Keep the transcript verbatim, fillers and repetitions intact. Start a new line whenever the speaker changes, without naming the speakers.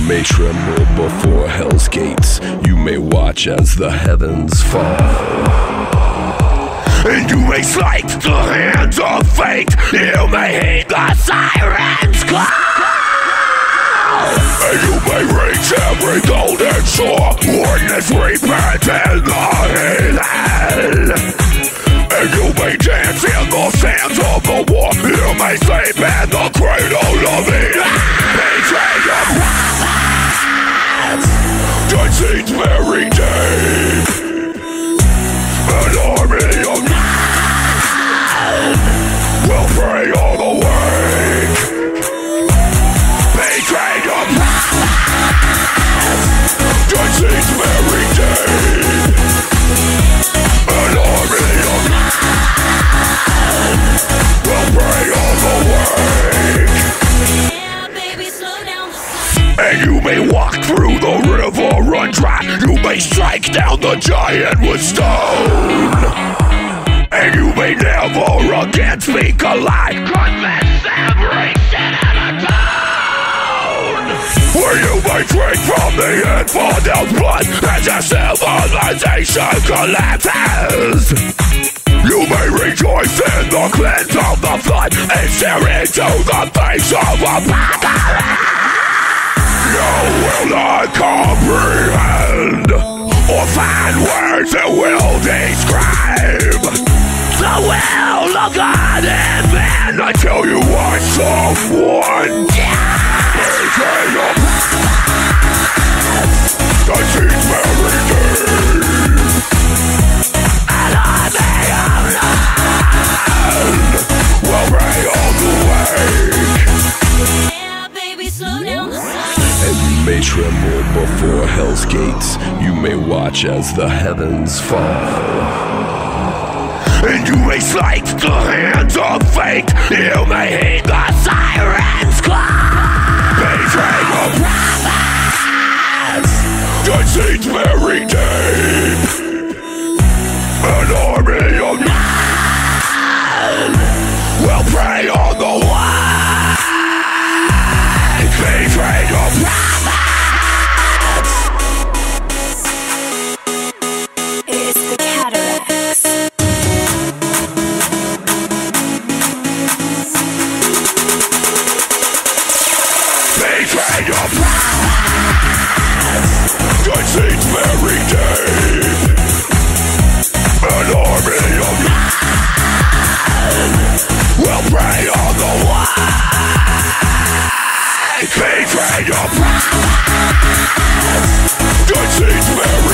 may tremble before hell's gates. You may watch as the heavens fall. And you may slake the hands of fate. You may heed the sirens call. And you may reach every golden shore. Witness repent in the heathen. And you may dance in the sands of the war. You may sleep in the cradle of Eden. Betray your prophets. Judge seeds very deep. An army of men will prey on the weak. Betray your prophets. Judge seeds very deep. An army of men will prey on the weak.
Yeah, baby, slow down.
And you may walk through the river undry. You may strike down the giant with stone. And you may never again speak a lie. Confess every sin and a tone. Where you may drink from the infidel's blood as your civilization collapses. You may rejoice in the cleanse of the flood and stare into the face of a battle. You will not comprehend or find words that will describe the will of God in man until you are someone dead. Betray your past. The seeds very deep. An army of men will prey on the weak.
Yeah, baby, slow down.
And you may tremble before hell's gates. You may watch as the heavens fall. And you may slake the hands of fate. You may heed the sirens call. Betray your prophets. Judge seeds very deep. An army of men will prey on the weak. Betray your prophets.
It's the Cataracts.
Betray your prophets. Judge seeds very deep. An army of men will prey on the weak. Betray your prophets. Judge seeds very